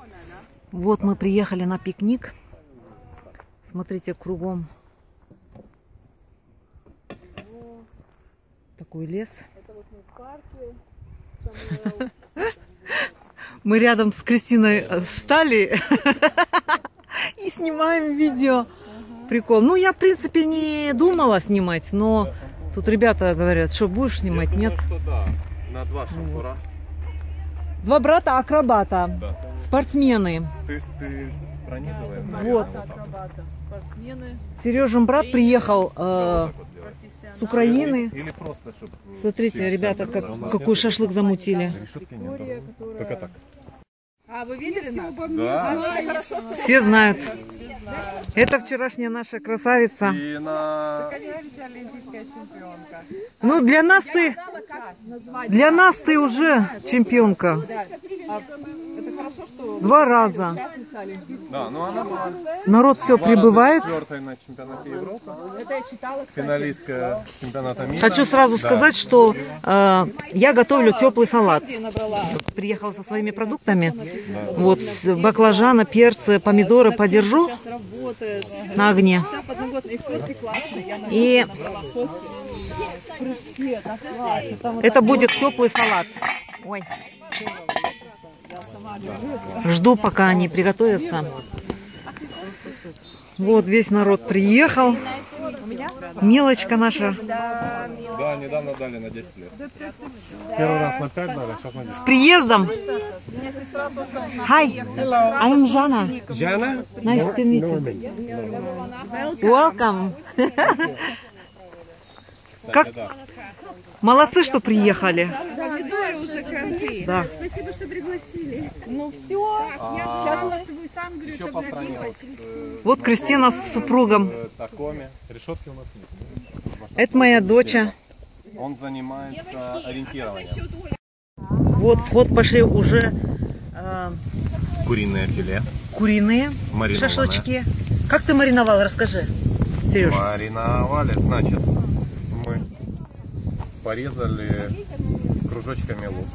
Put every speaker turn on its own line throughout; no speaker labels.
Вот мы приехали на пикник. Смотрите, кругом такой лес. Мы рядом с Кристиной стали и снимаем видео. Прикол. Ну, я, в принципе, не думала снимать, но тут ребята говорят, что будешь снимать, нет?
Что да, на 2 шампура.
2 брата-акробата,
Да.
Спортсмены.
Ты пронизываешь?
Вот. Сережин брат приехал с Украины.
Или просто, чтобы...
Смотрите, ребята, какой шашлык замутили.
Только так.
А вы видели нас?
Да.
Все знают. Это вчерашняя наша красавица.
И на...
Олимпийская чемпионка.
Ну, для нас ты уже чемпионка.
Это хорошо, что
2 раза.
Да, ну она была...
Народ все прибывает.
4-й на чемпионате Европы.
это я читала, кстати.
Финалистка чемпионата мира.
Хочу сразу сказать, что я готовлю теплый салат. Приехала со своими продуктами. Вот баклажаны, перцы, помидоры подержу
Сейчас работаешь.
на огне.
Подноготный фотки классные.
И это будет теплый салат. Ой. Жду, пока они приготовятся. Вот весь народ приехал. Мелочка наша.
Да, недавно дали на 10 лет. Первый раз на 5 дали, сейчас на 10.
С приездом. Hi, I'm Jana.
Jana?
Nice to meet you. Welcome. Как? Молодцы, что приехали.
Уже кранты.
Да.
Спасибо, что пригласили. Ну все. Сейчас вы сам говорите,
Еще по стране.
Вот Кристина с супругом.
Такоме. Решетки у нас нет.
Это моя доча.
Он занимается ориентированием.
Вот вход пошли уже
Куриное филе.
куриные
Маринованное.
шашлычки. Как ты мариновал, расскажи, Сереж.
Мариновали, значит, мы порезали кружочками лук,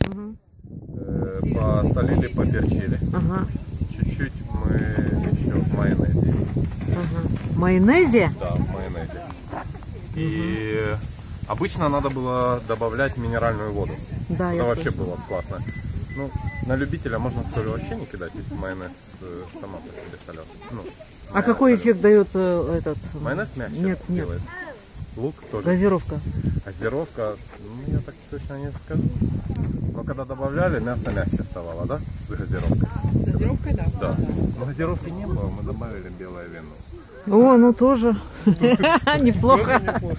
посолили, поперчили.
Ага,
Чуть-чуть мы еще в майонезе.
ага. Майонезе?
Да, в майонезе. И обычно надо было добавлять минеральную воду.
Да,
Это
я
вообще
слышала.
было классно. Ну, на любителя можно соль вообще не кидать, ведь майонез сама по себе солет. Ну,
А какой эффект дает этот?
майонез мягче
Нет, нет.
делает. Лук тоже.
Газировка.
Газировка, ну, я так точно не скажу. Но когда добавляли, мясо мягче ставало, да? С газировкой.
С газировкой, да.
Да. Но газировки не было, мы добавили белое вино.
О, ну тоже. Неплохо.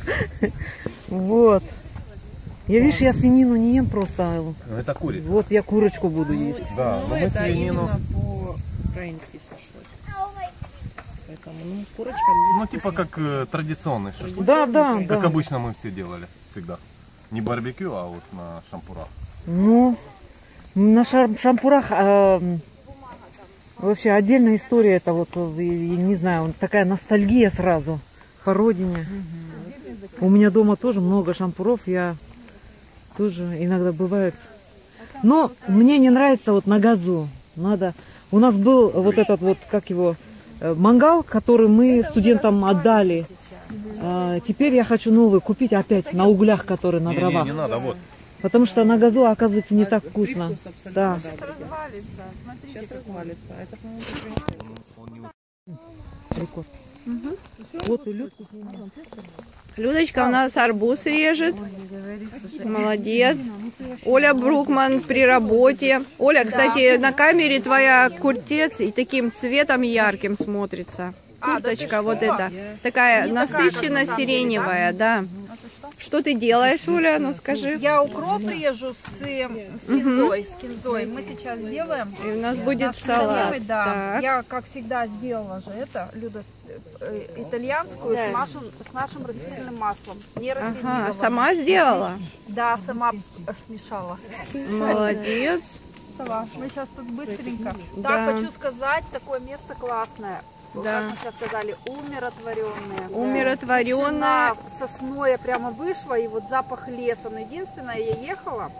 Вот. Я, видишь, я свинину не ем просто.
Ну, это курица.
Вот я курочку буду есть.
Да, но мы
Это
свинину...
именно по-украински шашлык. Поэтому, ну, курочка.
Ну, типа как традиционный шашлык.
Да, да,
Как
да.
обычно мы все делали, всегда. Не барбекю, а вот на шампурах.
Ну, на шампурах вообще отдельная история. Это вот, я не знаю, такая ностальгия сразу по родине. У меня дома тоже много шампуров. Я тоже иногда бывает. Но мне не нравится вот на газу. Надо. У нас был вот этот вот, как его, мангал, который мы студентам отдали. Теперь я хочу новый купить опять на углях, которые на дровах.
Не надо, вот.
Потому что на газу, оказывается, не так вкусно. Да.
Развалится. Смотрите, сейчас развалится. Это, по-моему,
Рекорд. Вот и
Людочка у нас арбуз режет. Молодец. Оля Брукман при работе. Оля, кстати, на камере твоя куртец и таким цветом ярким смотрится. Курточка вот эта. Такая насыщенно сиреневая, да. Что ты делаешь, Оля? Ну скажи.
Я укроп режу с кинзой. Мы сейчас делаем.
И у нас будет
нашу
салат.
заливку, да.
Так.
Я, как всегда, сделала же это, Люда, итальянскую с нашим растительным маслом. Не
Ага,
рафинированным.
сама сделала?
Да, сама смешала.
Молодец.
Сова. Мы сейчас тут быстренько.
Да.
Так, хочу сказать, такое место классное.
Да.
Как мы сейчас сказали, умиротворенное.
Умиротворенная.
Тишина сосной прямо вышла, и вот запах леса. Но единственное, я ехала,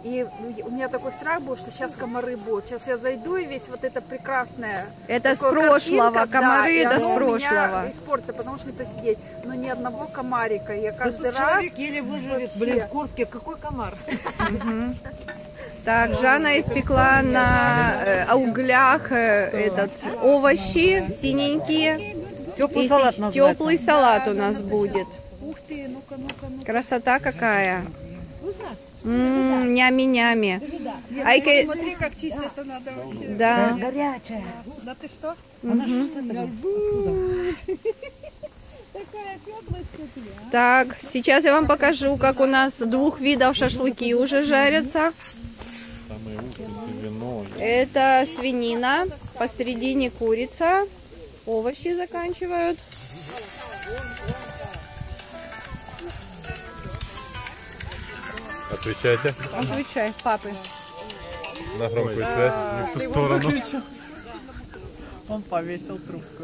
И у меня такой страх был, что сейчас комары будут. Сейчас я зайду, и весь вот это прекрасное...
Это с
такое
прошлого,
картинка,
комары
и
это с
оно у меня
прошлого.
испортится, потому что не посидеть. Но ни одного комарика. Я каждый
Этот
раз...
человек еле выживет,
вообще.
блин, в куртке. Какой комар?
Так, Жанна испекла на углях овощи синенькие.
Теплый
И
салат называется.
теплый салат у нас будет.
Ух ты, ну-ка, ну-ка.
Красота какая. Нями-нями. Айка...
Смотри, как чисто это надо вообще.
Да.
Горячая.
Да ты что?
Она же с этого.
Так, сейчас я вам покажу, как у нас 2 видов шашлыки уже жарятся.
Самые уксусы, вино.
Это свинина, посередине курица, овощи заканчивают.
Отвечайте
Отвечай, папы.
на громкую связь. Не в ту сторону.
Он повесил трубку.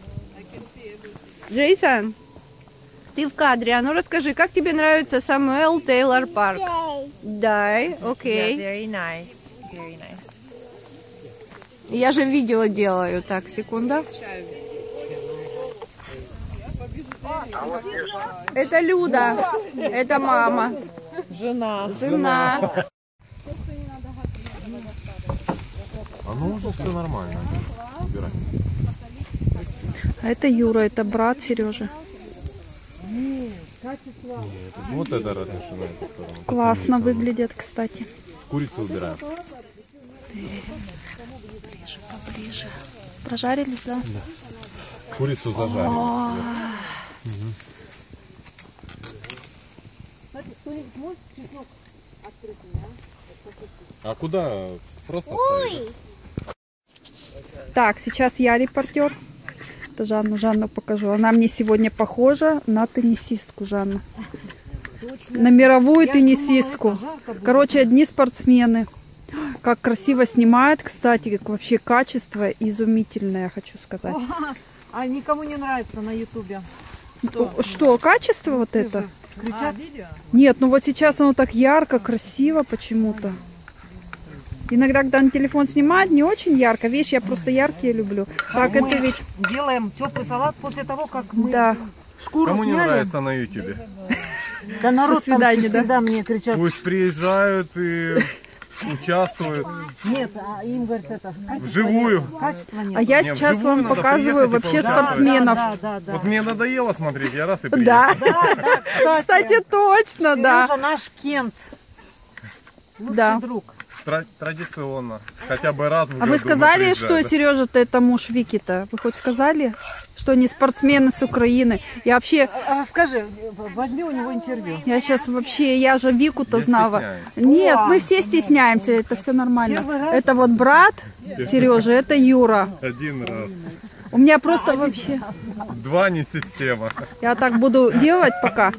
Джейсон, ты в кадре, а ну расскажи, как тебе нравится Самуэл Тейлор Парк? Дай, окей.
Very nice. Very nice.
Я же видео делаю. Так, секунда. Это Люда, это мама.
Жена.
Жена.
А ну уже все нормально. Убирай.
А это Юра, это брат Сережи.
Вот это разрешено на эту сторону.
Классно выглядят, кстати.
Курицу убираем.
Прожарились, да?
Курицу зажарим. А куда? Просто ставить?
Так, сейчас я репортер. Это Жанну покажу. Она мне сегодня похожа на теннисистку Жанну. На мировую теннисистку. Короче, одни спортсмены. Как красиво снимают, кстати, как вообще качество изумительное, я хочу сказать.
А никому не нравится на ютубе.
Что, качество вот это?
Кричат?
Нет, ну вот сейчас оно так ярко, красиво почему-то. Иногда, когда на телефон снимают, не очень ярко. Видишь, я просто яркие люблю. Так,
Мы
это ведь...
делаем теплый салат после того, как мы
Да.
шкуру
Кому не
сняли.
нравится на ютубе?
Да народ
До свидания,
там
да?
всегда мне кричат.
Пусть приезжают и участвуют
Нет, а им говорят это.
вживую.
Качества нет.
А я
Не,
сейчас
вживую
вам
надо
показываю
приехать и
вообще
поучаствовать.
спортсменов.
Да.
Вот мне надоело смотреть, я раз и приехал.
Да,
Да,
кстати, точно, да.
Сережа наш Кент. Лучший
Да.
друг.
Традиционно. Хотя бы раз в году
А вы
мы
сказали, что
приезжаем, да?
Сережа-то это муж Вики-то? Вы хоть сказали, что они спортсмены с Украины? Я вообще,
Расскажи, возьми у него интервью.
я же Вику-то
Не
знала.
стесняйся.
Нет, мы все стесняемся, это все нормально.
Первый раз.
Это вот брат Сережа, это Юра.
Один раз.
У меня просто вообще...
Два не система.
Я так буду делать пока.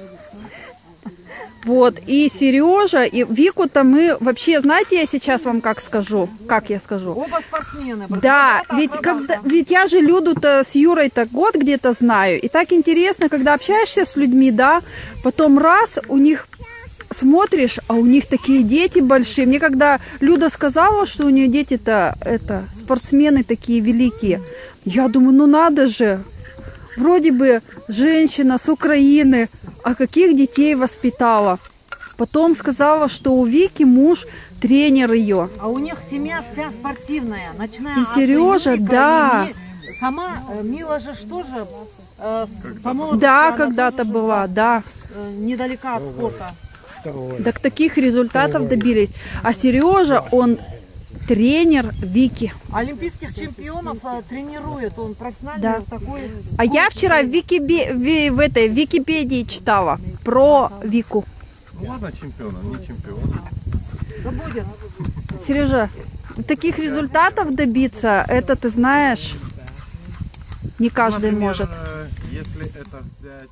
Вот, и Сережа, и Вику-то мы вообще, знаете, я сейчас вам как скажу? Как я скажу?
Оба спортсмены.
Да, ведь я же Люду-то с Юрой-то год где-то знаю. И так интересно, когда общаешься с людьми, да, потом раз, у них смотришь, а у них такие дети большие. Мне когда Люда сказала, что у нее дети-то спортсмены такие великие, я думаю, ну надо же. Вроде бы женщина с Украины, а каких детей воспитала. Потом сказала, что у Вики муж тренер ее.
А у них семья вся спортивная, начиная
И
от
Сережа,
Юрика,
да.
и сама Мила же тоже по молодости
Да,
она
когда-то
тоже
была, да.
недалека от спорта.
Так таких результатов добились. А Сережа, он тренер Вики.
Олимпийских чемпионов тренирует, он профессиональный
Да.
такой.
А я вчера в Википедии читала про Вику.
Ну ладно, чемпион, он не чемпион.
Да будет.
Сережа, таких результатов добиться, это ты знаешь, не каждый
Например,
может.
Если это взять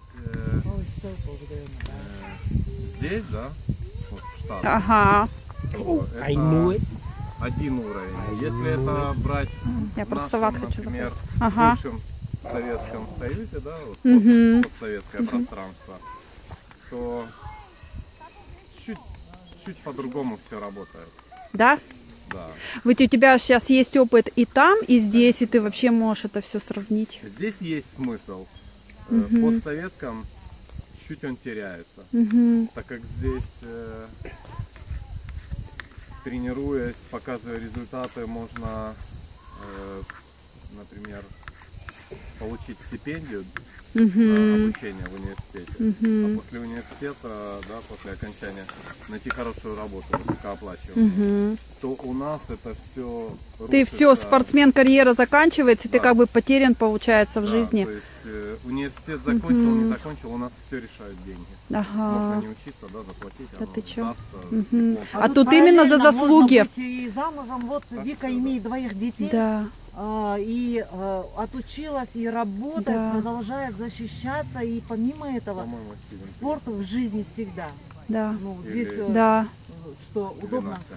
здесь, да, вот в Штатах,
Ага,
то это один уровень. Если это брать
я
в
просто
нашем,
салат хочу
например,
заказать. Ага.
бывшем Советском Союзе, да, вот
Мгм.
постсоветское пространство, то чуть по-другому все работает.
Да?
Да.
Ведь у тебя сейчас есть опыт и там, и здесь, и ты вообще можешь это все сравнить.
Здесь есть смысл. В постсоветском чуть он теряется. Так как здесь, тренируясь, показывая результаты, можно, например, получить стипендию на обучение в университете. А после университета, да, после окончания, найти хорошую работу, высокооплачиваемую. То у нас это все
Ты все, спортсмен, карьера заканчивается, и ты как бы потерян, получается, в жизни.
То есть университет закончил, не закончил, у нас все решают деньги. Можно не учиться, да, заплатить,
Да ты чё?
диплом.
А тут именно за
параллельно
заслуги.
можно быть и замужем. Вот Вика имеет 2 детей.
Да.
И отучилась, и работает,
Да.
продолжает защищаться. И помимо этого,
По-моему, Стивен.
спорт в жизни всегда.
Да.
Ну, здесь,
Да.
что
Или
удобно.
Настя.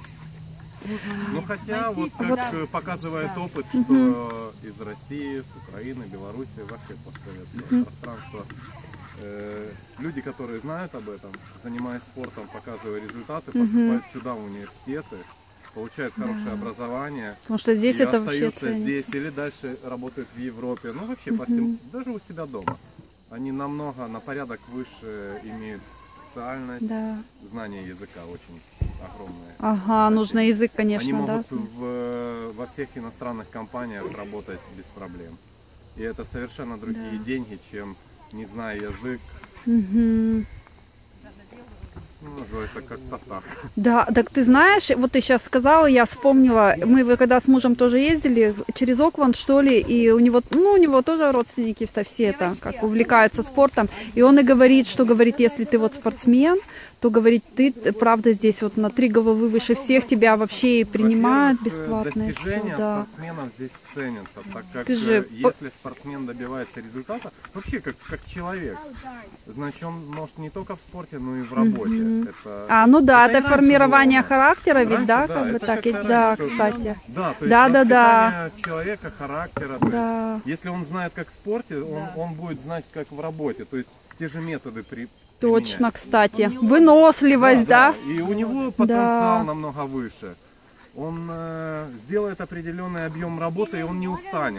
Ну хотя, вот как показывает опыт, что из России, с Украины, Беларуси, вообще постсоветского пространства, люди, которые знают об этом, занимаясь спортом, показывая результаты, поступают сюда в университеты, получают хорошее образование.
Потому что здесь
и
это вообще
остаются
ценится.
здесь или дальше работают в Европе, ну вообще по всему, даже у себя дома. Они намного, на порядок выше имеют специальность,
Да.
знание языка очень огромное.
Ага, нужно язык,
Они
конечно, да.
могут во всех иностранных компаниях работать без проблем. И это совершенно другие деньги, чем, не зная язык,
Мгм.
ну, называется как-то так.
Да, так ты знаешь, вот ты сейчас сказала, я вспомнила, мы когда с мужем тоже ездили через Окленд, что ли, и у него тоже родственники все это, как увлекаются спортом, и он и говорит, что говорит, если ты вот спортсмен, то говорит, ты правда здесь вот на 3 головы выше всех, тебя вообще и принимают
Во-первых,
бесплатно. И всё,
достижения
да.
спортсменов здесь ценятся, так как
Ты же
если спортсмен добивается результата, вообще как человек, значит он может не только в спорте, но и в работе. Это,
Ну да,
и
это
раньше
формирование
было.
характера, ведь,
Раньше,
да,
да,
как бы
это
так, и,
как-то
да,
раньше.
кстати.
Да, то есть
Да.
воспитание человека, характера. То
Да.
есть, если он знает, как в спорте, он будет знать, как в работе. То есть те же методы
Точно,
применять.
кстати. Выносливость, да?
И у него потенциал намного выше. Он сделает определенный объем работы, и он не устанет.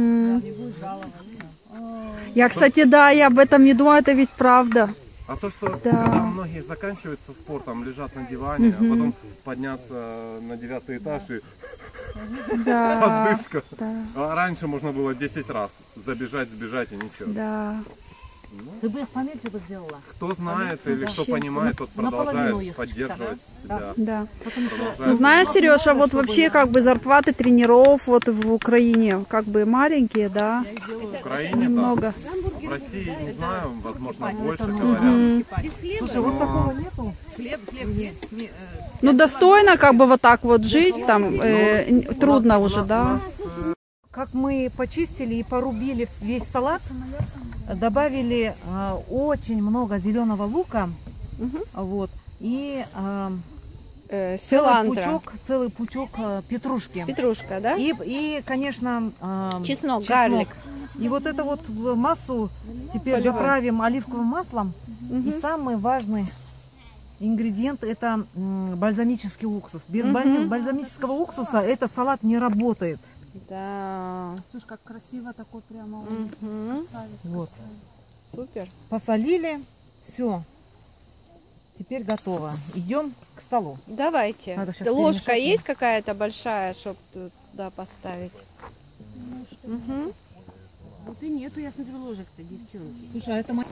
Я, кстати, да, я об этом не думала, это ведь правда.
А то, что когда многие заканчивают со спортом, лежат на диване, а потом подняться на 9-й этаж и
Да,
отдышка. А раньше можно было 10 раз забежать, сбежать и ничего.
да.
Ты бы их поменьше бы сделала.
Кто знает или кто понимает, тот
Наполовину
продолжает
их
поддерживать себя.
Да.
Продолжает.
Ну, знаешь, Сережа, вот вообще как бы зарплаты тренеров вот в Украине как бы маленькие, да?
В Украине,
Много.
да. В России, не знаю, возможно, больше говорят.
Слушай, вот такого нету.
Ну, достойно как бы вот так вот жить, там трудно уже, да?
Как мы почистили и порубили весь салат, добавили очень много зеленого лука, вот, и
Силантро.
целый пучок петрушки.
Петрушка, да?
И конечно,
Чеснок, гарлик.
И вот это вот в массу теперь заправим оливковым маслом. И самый важный ингредиент — это бальзамический уксус. Без бальзамического уксуса этот салат не работает.
Да.
Слушай, как красиво такой прямо.
Вот.
Супер.
Посолили, все. Теперь готово. Идем к столу.
Давайте.
Надо щас
Ложка
перемешать.
есть какая-то большая, чтобы туда поставить? Мгм.
Вот и нету, я смотрю, ложек-то, девчонки.
Слушай, а это моя...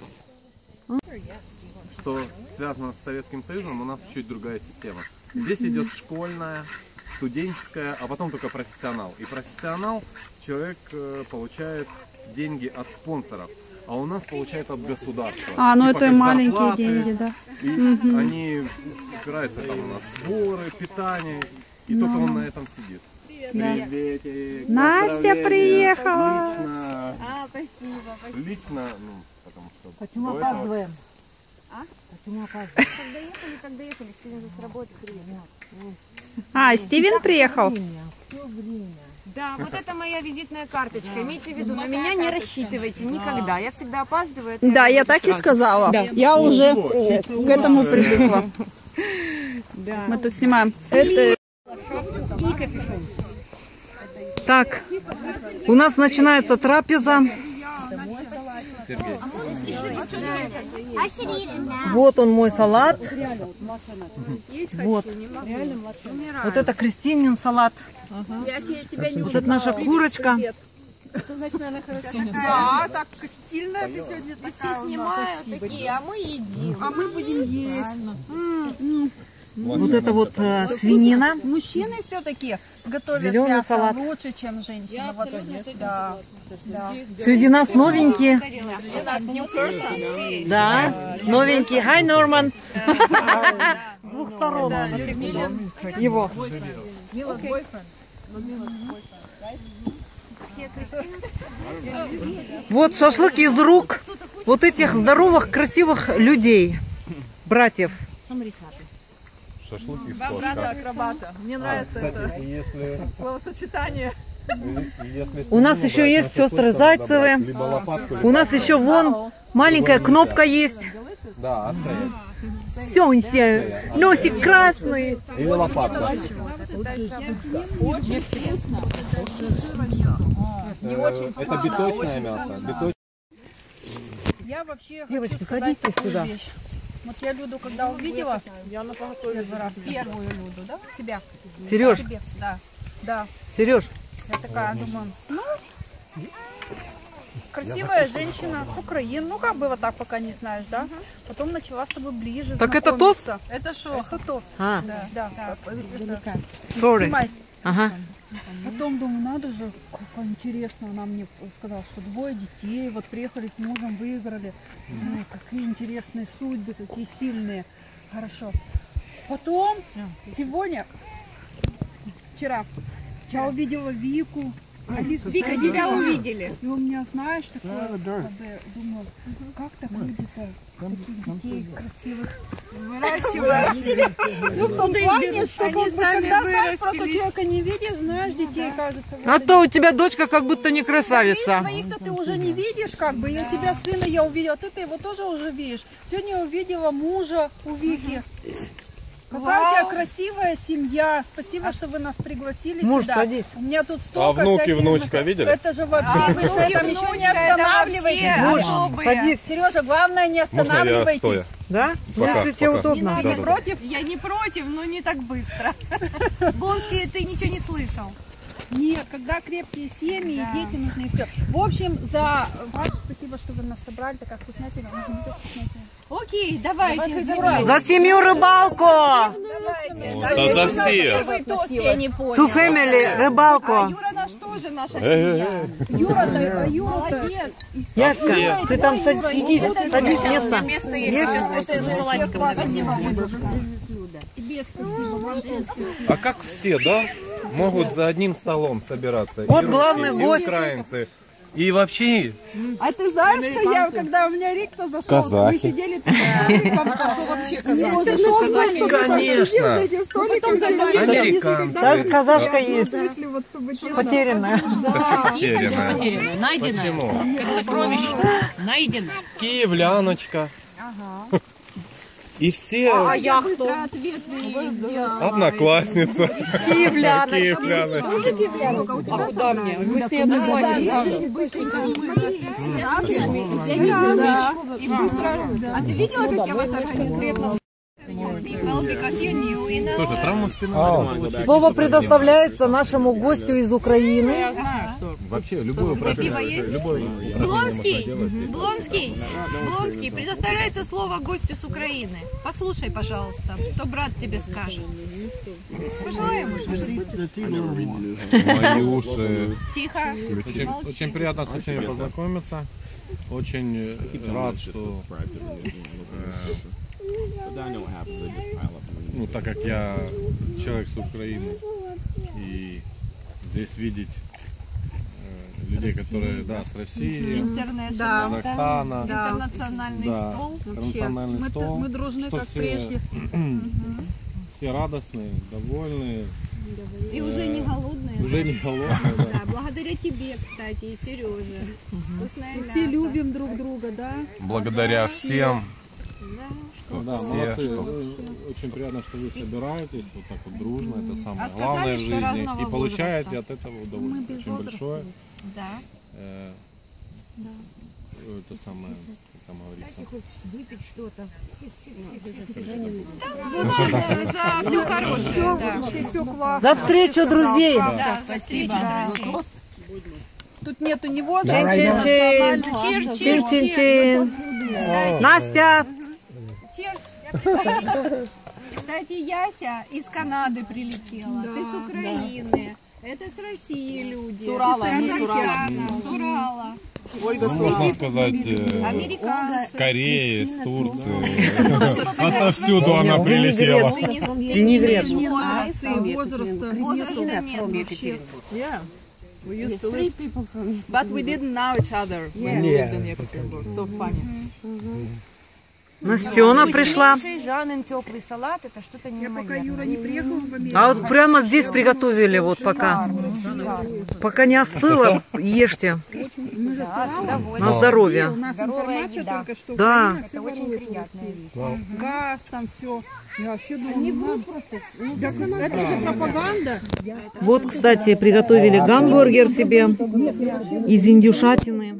Что связано с Советским Союзом, у нас чуть другая система. Здесь идет школьная, студенческая, а потом только профессионал. И профессионал человек получает деньги от спонсоров, а у нас получает от государства.
Ну
Типа
это
как
маленькие
зарплаты,
деньги, да.
И они упираются там у нас сборы, питание, и только он на этом сидит. Приветик,
Настя
поздравления.
приехала.
Лично,
Спасибо.
лично, ну, потому что
Почему
до этого-
опаздываем? Почему опаздываем?
Как доехали, Стивен же с работы приехал.
Стивен приехал?
Все время.
Да, вот это моя визитная карточка. Имейте в виду, на меня не рассчитывайте никогда. Я всегда опаздываю.
Да, я так и сказала. Я уже к этому привыкла. Мы тут снимаем. Это...
И капюшон.
Так, у нас начинается трапеза. Вот он мой салат. Вот. Вот это Кристинин салат. Вот это наша курочка.
Да, так стильно ты сегодня такая.
Все снимают такие, а мы едим.
А мы будем есть.
Вот это вот свинина.
Мужчины все-таки готовят
Зеленый
мясо
салат.
лучше, чем женщины. Вот, да.
Среди нас новенькие. Да, новенький. Hi, Норман. С двух сторон. Его. Вот шашлык из рук вот этих здоровых, красивых людей, братьев.
Шашлык из
Брата-акробата. Мне нравится это словосочетание.
У нас еще есть сестры Зайцевы. У нас еще вон маленькая кнопка есть.
Да, а шея?
Сёнься, носик красный.
Или лопатка?
Очень вкусно. Не очень
Это
вкусно,
биточное
очень
мясо.
вкусно.
Я вообще
Девочки,
хочу сказать
садитесь
такую
сюда.
вещь. Вот я Люду, когда увидела, первый раз, первую Люду, да? Тебя.
Сереж,
Тебе, да, да.
Сереж,
Я такая думаю, ну, красивая женщина с Украины, ну как бы вот так пока не знаешь, да? Потом начала с тобой ближе
Так это тост?
знакомиться. Это что? Это тост.
А.
Да. Это-
sorry.
Снимай.
Ага.
Потом думаю, надо же, как интересно, она мне сказала, что 2 детей, вот приехали с мужем, выиграли. Ну, какие интересные судьбы, какие сильные. Хорошо. Потом, сегодня, вчера, я увидела Вику. Алису,
Вика, тебя увидели.
и у меня, знаешь, такое, думаю, как так люди-то таких детей красивых
Выращивают.
ну, в том плане, что
Они
как бы,
сами
когда знаешь, просто
вырастили.
человека не видишь, знаешь, детей, кажется.
А то у тебя дочка как будто не красавица.
Своих-то ты уже не видишь, как бы, и у тебя сына я увидела, ты его тоже уже видишь. Сегодня я увидела мужа у Вики. Какая у тебя красивая семья. Спасибо, что вы нас пригласили
Муж,
сюда.
садись.
У меня тут столько
А внуки,
всяких-
внучка видели?
Это же вообще, вы что, там еще не останавливаетесь.
Муж,
особые.
садись.
Сережа, главное, не
Можно я
останавливайтесь.
стоя?
Да?
Пока,
Если тебе
пока.
удобно.
Да, да, да.
Против?
Я не против, но не так быстро. Блонский, ты ничего не слышал.
Нет, когда крепкие семьи, и дети нужны, и все. В общем, за ваше спасибо, что вы нас собрали, такая вкуснятина. Нужно все вкуснятина.
Окей, давайте.
За семью рыбалку!
Да за всех!
Первый тост я не понял.
Ту family рыбалку.
Юра наш тоже наша семья.
Юра-то,
Молодец.
Яська, ты там садись, садись место.
Место есть, сейчас просто за салатиком.
тебе спасибо.
А как все, да, могут за одним столом собираться?
Вот
И
главный
русские, и
гость.
украинцы. И вообще,
А ты знаешь, что я, когда у меня Рик-то зашел,
Казахи.
мы сидели тут, что вообще казахи?
Конечно.
Даже
американцы.
казашка есть, потерянная.
Потерянная.
Найдено.
Почему?
Как сокровище. Найдено.
Киевляночка. И все
Я быстро ответный сделала.
одноклассница. Киевляночка.
Мы с ней одноклассники.
И быстро. А ты видела, как я вас организовала? Well, because you knew, you know.
Тоже травма спины.
Слово предоставляется нашему гостю из Украины.
Вообще, любое
Пиво есть? Блонский, Блонский, Блонский, предоставляется слово гостю с Украины. Послушай, пожалуйста, что брат тебе скажет. Пожелай ему что-нибудь.
Маюши.
Тихо.
Очень приятно с всеми познакомиться. Очень рад, что ну, так как я человек с Украины, и здесь видеть людей, которые, да, с России,
Интернешнл.
Казахстана,
Интернациональный
да,
стол.
национальный стол,
Мы дружны,
что
как
все,
прежде.
все радостные, довольные,
И уже не голодные.
уже не голодные, да.
Да, благодаря тебе, кстати, и Сереже. Вкусное мясо.
Все любим друг друга, да?
Благодаря всем
Да,
все,
молодцы.
что-
Очень приятно, что вы собираетесь вот так вот дружно. Это самое
сказали,
главное в
что
жизни.
разного
И получаете
возраста.
от этого удовольствие очень большое.
Да.
Это самое, как там говорится.
Выпить что-то.
За все хорошее, да.
Ты все классно.
За встречу друзей!
Да, спасибо.
Тут нету ни возраста, ни
Чин-чин-чин!
национальности.
Чин-чин-чин! Настя!
Кстати, Яся из Канады прилетела. Ты с Украины. Это с России люди.
С Урала,
С
они с Урала.
Казахстана, с Урала.
Ольга
Можно сказать,
Американцы.
с Кореи, с Турции. Отовсюду она прилетела.
Винегрет.
Возраста.
Возраста нет вообще.
Yeah. We used to live, but we didn't know each other when we lived in Екатеринбург. So funny.
Настена пришла.
Жанин теплый салат, это что-то неимоверное.
А вот прямо здесь приготовили, вот пока. Пока не остыло, ешьте. На здоровье.
Здоровая еда.
Да.
Это очень приятная вещь.
Газ, там все. Я вообще думаю, это же пропаганда.
Вот, кстати, приготовили гамбургер себе из индюшатины.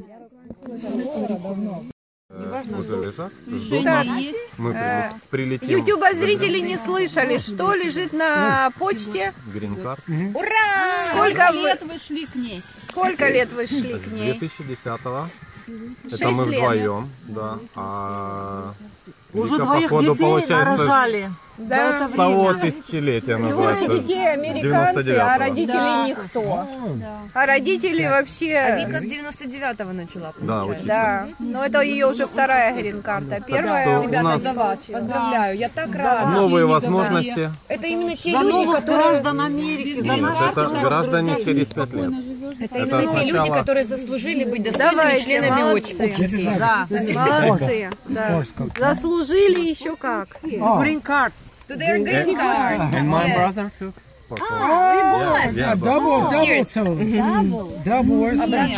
Уже лежат, ждут.
Так,
Мы прилетим.
ютуба-зрители не слышали, что лежит на почте.
Грин-карт.
Сколько
Лет вы шли к ней.
Сколько лет вы шли к
С
ней?
2010-го. Это
6
мы
лет.
вдвоем, да. А
Уже
Вика,
двоих
походу,
детей
получается,
нарожали.
Да.
с того тысячелетия
Двое
называется.
детей американцы,
99-го.
а родители никто. А родители вообще...
Вика с 99-го начала,
Да,
получается.
учиться.
Да, но это ее уже вторая грин-карта. Первая
что
у
у
меня
нас-
За вас. Поздравляю, я так рада.
Новые возможности.
Это именно те
За
люди,
новых
которые...
граждан Америки, за
Нет,
наших
это граждане через 5 лет.
Это именно те люди,
сначала-
которые заслужили быть достойными
Давайте,
членами
молодцы.
общества.
Да.
Молодцы, да. Заслужили еще как.
Green card.
To their green card.
And my brother took. Yeah,
Double toes. Double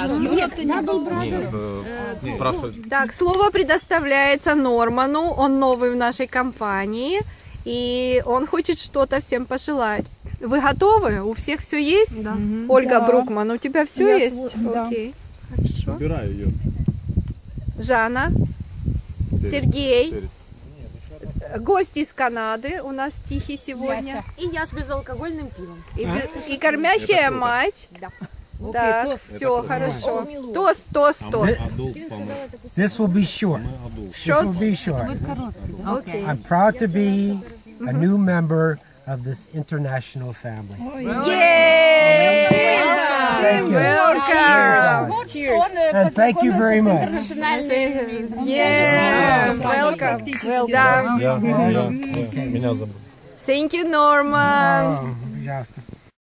спрашивают.
Так, слово предоставляется Норману. Он новый в нашей компании. И он хочет что-то всем пожелать. Вы готовы? У всех все есть? Да. Ольга Брукман, у тебя все есть? Окей. Хорошо.
Убираю ее.
Жанна, Сергей, гость из Канады у нас Тихий сегодня.
И я с безалкогольным пивом.
И кормящая мать. Так, все хорошо. Тост, тост, тост.
This will be short. This will be short.
Окей.
I'm proud to be a new member of this international family.
Yay!
Thank you.
Welcome!
And thank you very much.
Yes! Welcome! Да.
Меня зовут.
Thank you, Norman!
Пожалуйста.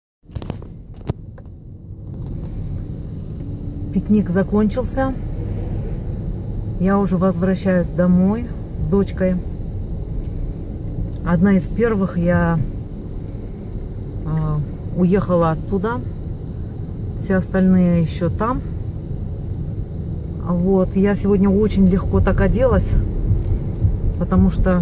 Пикник закончился. Я уже возвращаюсь домой с дочкой. Одна из первых я уехала оттуда. Все остальные еще там. Вот. Я сегодня очень легко так оделась, потому что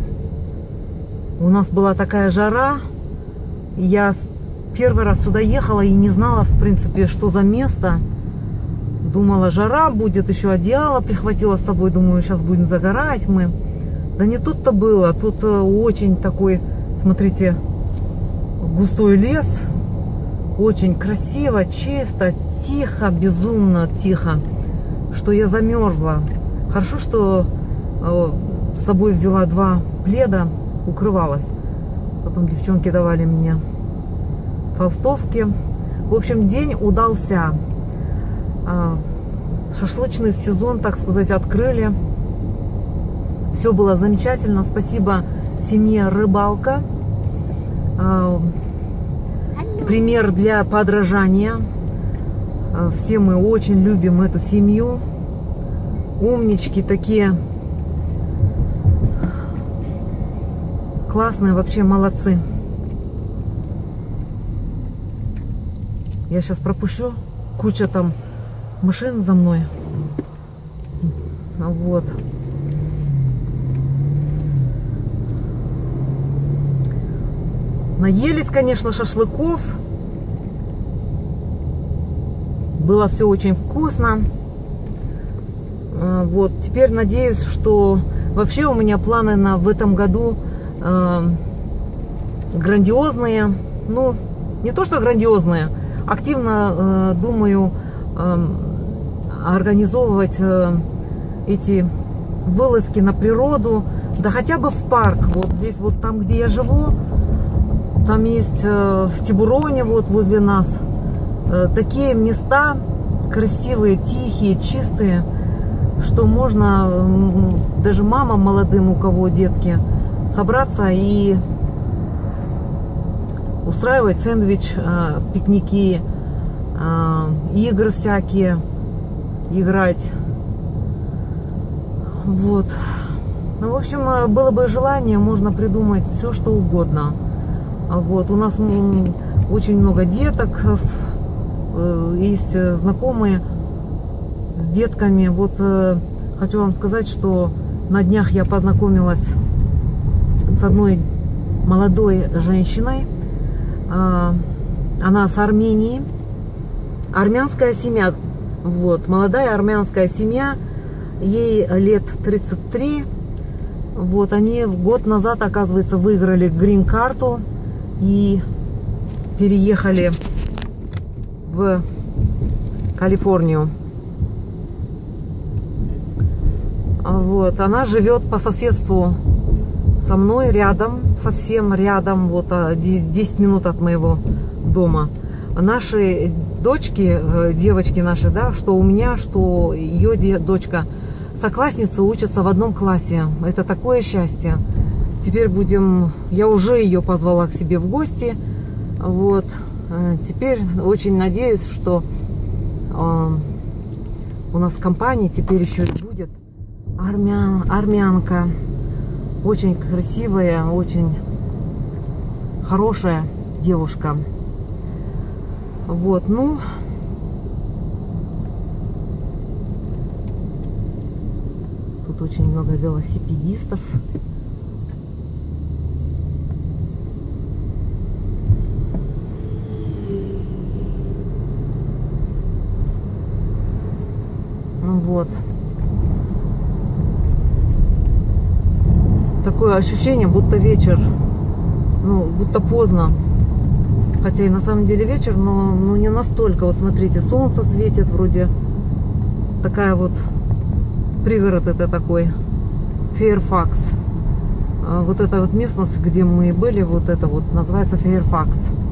у нас была такая жара. Я первый раз сюда ехала и не знала, в принципе, что за место. Думала, жара будет, еще одеяло прихватила с собой. Думаю, сейчас будем загорать мы. Да не тут-то было. Тут очень такой, смотрите, густой лес. Очень красиво, чисто, тихо, безумно тихо. Что я замерзла. Хорошо, что с собой взяла 2 пледа, укрывалась. Потом девчонки давали мне толстовки. В общем, день удался. Шашлычный сезон, так сказать, открыли. Все было замечательно. Спасибо семье Рыбалка. Пример для подражания. Все мы очень любим эту семью. Умнички такие. Классные, вообще молодцы. Я сейчас пропущу. Куча там машин за мной. Вот. Наелись, конечно, шашлыков. Было все очень вкусно. Вот, теперь надеюсь, что вообще у меня планы в этом году грандиозные. Ну, не то что грандиозные. Активно думаю организовывать эти вылазки на природу, да хотя бы в парк. Вот здесь, вот там, где я живу, там есть в Тибуроне, вот возле нас, такие места красивые, тихие, чистые, что можно даже мамам молодым, у кого детки, собраться и устраивать сэндвич, пикники, игры всякие, играть. Вот. Ну, в общем, было бы желание, можно придумать все, что угодно. Вот. У нас очень много деток, есть знакомые с детками. Вот хочу вам сказать, что на днях я познакомилась с одной молодой женщиной. Она с Армении. Армянская семья. Вот, молодая армянская семья. Ей лет 33. Вот, они год назад, оказывается, выиграли грин-карту и переехали в Калифорнию. Вот, она живет по соседству со мной, рядом, совсем рядом, вот 10 минут от моего дома. Наши дочки, девочки наши, да, что у меня, что ее дочка, соклассницы учатся в одном классе. Это такое счастье. Теперь будем... Я уже ее позвала к себе в гости. Вот. Теперь очень надеюсь, что у нас в компании теперь еще будет армянка. Очень красивая, очень хорошая девушка. Вот, ну... Тут очень много велосипедистов. Вот. Такое ощущение, будто вечер, ну, будто поздно. Хотя и на самом деле вечер, но не настолько. Вот смотрите, солнце светит вроде. Такая вот пригород это такой. Фейерфакс. Вот эта вот местность, где мы были, вот это вот называется Фейерфакс.